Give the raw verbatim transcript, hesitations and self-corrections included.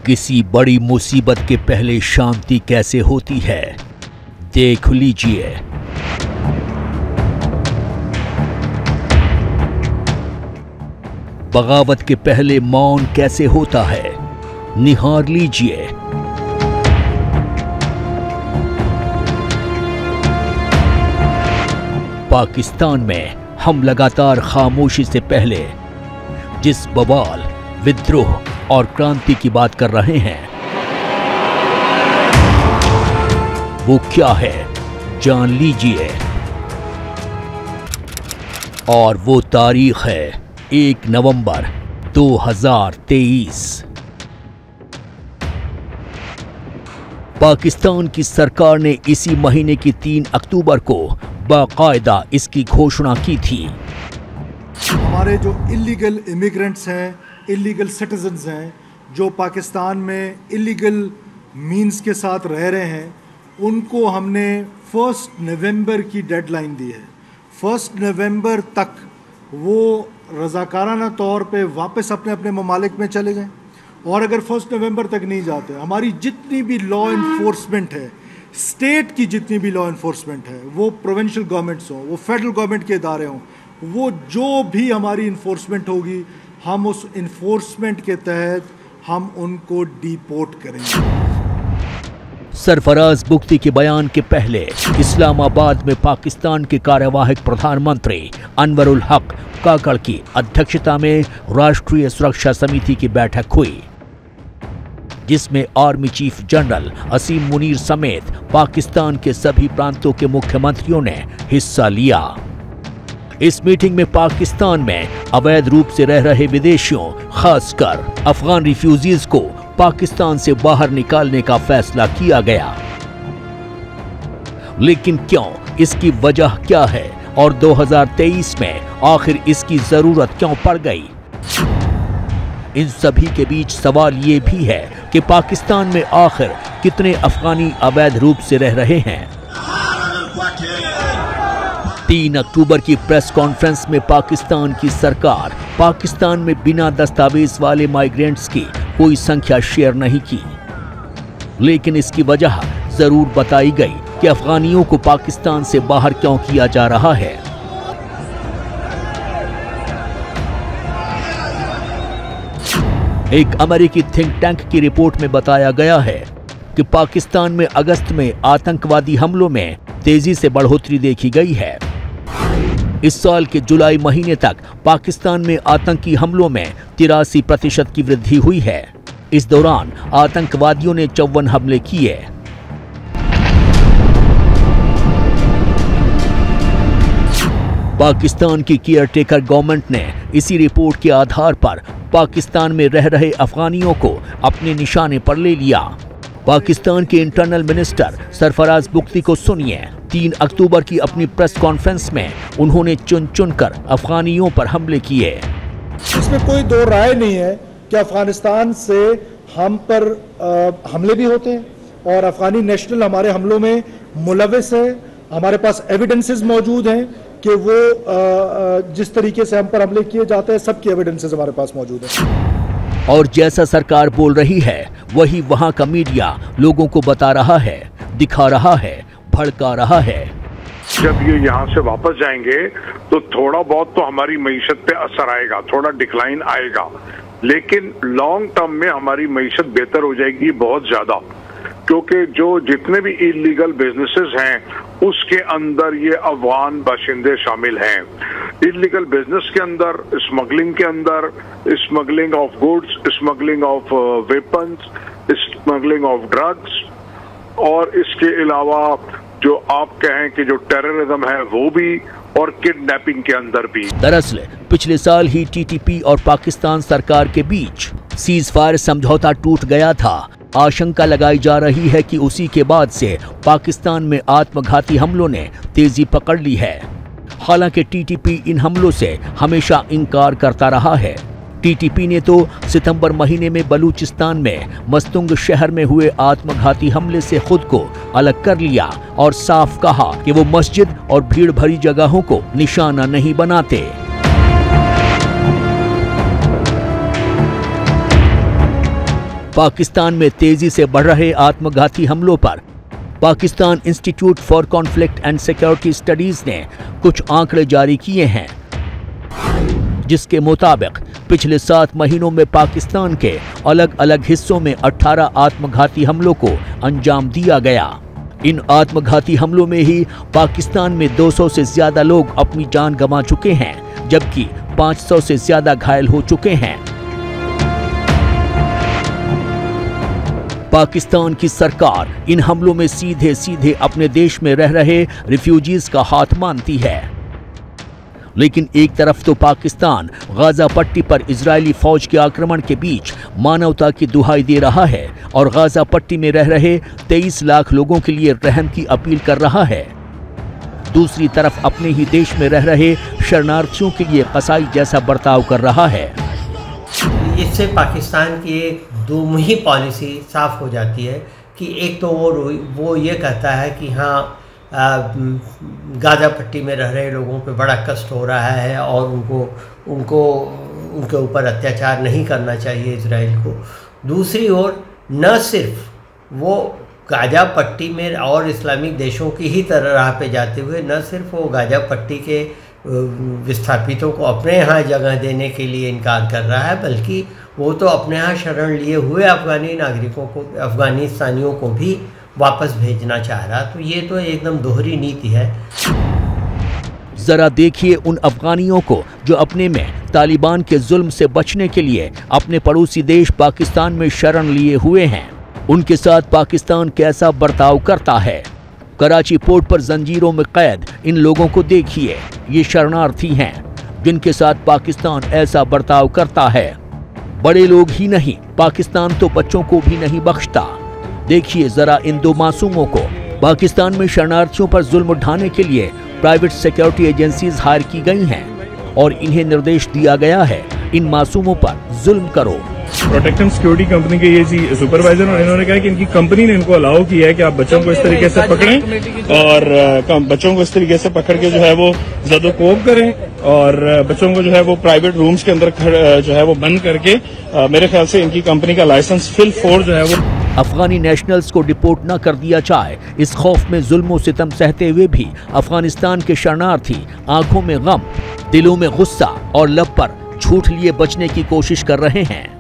किसी बड़ी मुसीबत के पहले शांति कैसे होती है, देख लीजिए। बगावत के पहले मौन कैसे होता है, निहार लीजिए। पाकिस्तान में हम लगातार खामोशी से पहले जिस बवाल, विद्रोह और क्रांति की बात कर रहे हैं, वो क्या है जान लीजिए। और वो तारीख है एक नवंबर दो हज़ार तेईस। पाकिस्तान की सरकार ने इसी महीने की तीन अक्टूबर को बाकायदा इसकी घोषणा की थी। हमारे जो इलीगल इमिग्रेंट्स हैं, इलीगल सिटीजन्स हैं, जो पाकिस्तान में इलीगल मींस के साथ रह रहे हैं, उनको हमने फर्स्ट नवंबर की डेडलाइन दी है। फर्स्ट नवंबर तक वो रज़ाकाराना तौर पे वापस अपने अपने ममालिक में चले जाएं। और अगर फर्स्ट नवंबर तक नहीं जाते, हमारी जितनी भी लॉ इन्फोर्समेंट है, स्टेट की जितनी भी लॉ इन्फोर्समेंट है, वो प्रोविंशियल गवर्नमेंट्स हों, वो फेडरल गवर्नमेंट के इदारे हों, वो जो भी हमारी इन्फोर्समेंट होगी, हम उस इन्फोर्समेंट के तहत हम उनको डिपोर्ट करेंगे। सरफराज बुख्ती के बयान के पहले इस्लामाबाद में पाकिस्तान के कार्यवाहक प्रधानमंत्री अनवरुल हक काकड़ की अध्यक्षता में राष्ट्रीय सुरक्षा समिति की बैठक हुई, जिसमें army chief general Asim Munir समेत पाकिस्तान के सभी प्रांतों के मुख्यमंत्रियों ने हिस्सा लिया। इस मीटिंग में पाकिस्तान में अवैध रूप से रह रहे विदेशियों, खासकर अफगान रिफ्यूजीज को पाकिस्तान से बाहर निकालने का फैसला किया गया। लेकिन क्यों, इसकी वजह क्या है और दो हज़ार तेईस में आखिर इसकी जरूरत क्यों पड़ गई? इन सभी के बीच सवाल ये भी है कि पाकिस्तान में आखिर कितने अफगानी अवैध रूप से रह रहे हैं। तीन अक्टूबर की प्रेस कॉन्फ्रेंस में पाकिस्तान की सरकार पाकिस्तान में बिना दस्तावेज वाले माइग्रेंट्स की कोई संख्या शेयर नहीं की, लेकिन इसकी वजह जरूर बताई गई कि अफगानियों को पाकिस्तान से बाहर क्यों किया जा रहा है। एक अमेरिकी थिंक टैंक की रिपोर्ट में बताया गया है कि पाकिस्तान में अगस्त में आतंकवादी हमलों में तेजी से बढ़ोतरी देखी गई है। इस साल के जुलाई महीने तक पाकिस्तान में आतंकी हमलों में तिरासी प्रतिशत की वृद्धि हुई है। इस दौरान आतंकवादियों ने चौवन हमले किए। पाकिस्तान की केयरटेकर गवर्नमेंट ने इसी रिपोर्ट के आधार पर पाकिस्तान में रह रहे अफगानियों को अपने निशाने पर ले लिया। पाकिस्तान के इंटरनल मिनिस्टर सरफराज बुख्ती को सुनिए। तीन अक्टूबर की अपनी प्रेस कॉन्फ्रेंस में उन्होंने चुन चुन कर अफगानियों पर हमले किए। इसमें कोई दो राय नहीं है कि अफगानिस्तान से हम पर आ, हमले भी होते हैं और अफगानी नेशनल हमारे हमलों में मुलविस है। हमारे पास एविडेंसेस मौजूद हैं कि वो आ, जिस तरीके से हम पर हमले किए जाते हैं, सबकी एविडेंसेस हमारे पास मौजूद है। और जैसा सरकार बोल रही है, वही वहां का मीडिया लोगों को बता रहा है, दिखा रहा है, भड़का रहा है। जब ये यहाँ से वापस जाएंगे तो थोड़ा बहुत तो हमारी मईशत पे असर आएगा, थोड़ा डिक्लाइन आएगा, लेकिन लॉन्ग टर्म में हमारी मईशत बेहतर हो जाएगी बहुत ज्यादा, क्योंकि जो जितने भी इलीगल बिजनेसेस हैं उसके अंदर ये अफगान बाशिंदे शामिल हैं। इलीगल बिजनेस के अंदर, स्मगलिंग के अंदर, smuggling of goods, smuggling of weapons, smuggling of drugs, और इसके अलावा जो आप कहें कि जो टेररिज्म है वो भी, और किडनैपिंग के अंदर भी। दरअसल पिछले साल ही टीटीपी और पाकिस्तान सरकार के बीच सीज फायर समझौता टूट गया था। आशंका लगाई जा रही है कि उसी के बाद से पाकिस्तान में आत्मघाती हमलों ने तेजी पकड़ ली है। हालांकि टीटीपी इन हमलों से हमेशा इनकार करता रहा है। टीटीपी ने तो सितंबर महीने में बलूचिस्तान में मस्तुंग शहर में हुए आत्मघाती हमले से खुद को अलग कर लिया और साफ कहा कि वो मस्जिद और भीड़ भरी जगहों को निशाना नहीं बनाते। पाकिस्तान में तेजी से बढ़ रहे आत्मघाती हमलों पर Pakistan institute for conflict and security studies ने कुछ आंकड़े जारी किए हैं, जिसके मुताबिक पिछले सात महीनों में पाकिस्तान के अलग अलग हिस्सों में अठारह आत्मघाती हमलों को अंजाम दिया गया। इन आत्मघाती हमलों में ही पाकिस्तान में दो सौ से ज्यादा लोग अपनी जान गंवा चुके हैं, जबकि पाँच सौ से ज्यादा घायल हो चुके हैं। पाकिस्तान की सरकार इन हमलों में सीधे सीधे अपने देश में रह रहे रिफ्यूजीज का हाथ मानती है, लेकिन एक तरफ तो पाकिस्तान गाजा पट्टी पर इजरायली फौज के आक्रमण के बीच मानवता की दुहाई दे रहा है और गाजा पट्टी में रह रहे तेईस लाख लोगों के लिए रहम की अपील कर रहा है। दूसरी तरफ अपने ही देश में रह रहे शरणार्थियों के लिए कसाई जैसा बर्ताव कर रहा है। इससे पाकिस्तान की एक दोमुही पॉलिसी साफ हो जाती है कि एक तो वो वो ये कहता है कि हाँ गाजा पट्टी में रह रहे लोगों पे बड़ा कष्ट हो रहा है और उनको उनको उनके ऊपर अत्याचार नहीं करना चाहिए इजराइल को। दूसरी ओर न सिर्फ वो गाजा पट्टी में और इस्लामिक देशों की ही तरह राह पे जाते हुए न सिर्फ वो गाजा पट्टी के विस्थापितों को अपने यहाँ जगह देने के लिए इनकार कर रहा है, बल्कि वो तो अपने यहाँ शरण लिए हुए अफ़गानी नागरिकों को, अफ़गानिस्तानियों को भी वापस भेजना चाह रहा। तो ये तो एकदम दोहरी नीति है। जरा देखिए उन अफगानियों को जो अपने में तालिबान के जुल्म से बचने के लिए अपने पड़ोसी देश पाकिस्तान में शरण लिए हुए हैं। उनके साथ पाकिस्तान कैसा बर्ताव करता है। कराची पोर्ट पर जंजीरों में कैद इन लोगों को देखिए, ये शरणार्थी हैं जिनके साथ पाकिस्तान ऐसा बर्ताव करता है। बड़े लोग ही नहीं, पाकिस्तान तो बच्चों को भी नहीं बख्शता। देखिए जरा इन दो मासूमों को। पाकिस्तान में शरणार्थियों पर जुल्म उठाने के लिए प्राइवेट सिक्योरिटी एजेंसीज हायर की गई हैं और इन्हें निर्देश दिया गया है इन मासूमों पर जुल्म करो। प्रोटेक्शन सिक्योरिटी कंपनी के ये जी सुपरवाइजर और इन्होंने कहा कि इनकी कंपनी ने इनको अलाउ किया है कि आप बच्चों को इस तरीके से पकड़ें और बच्चों को इस तरीके से पकड़ के जो है वो ज़दोकोब करें और बच्चों को जो है वो प्राइवेट रूम्स के अंदर जो है वो बंद करके, मेरे ख्याल से इनकी कंपनी का लाइसेंस फिल फोर जो है वो अफगानी नेशनल्स को डिपोर्ट न कर दिया जाए, इस खौफ में जुल्म सितम सहते हुए भी अफगानिस्तान के शरणार्थी आंखों में गम, दिलों में गुस्सा और लब पर झूठ लिए बचने की कोशिश कर रहे हैं।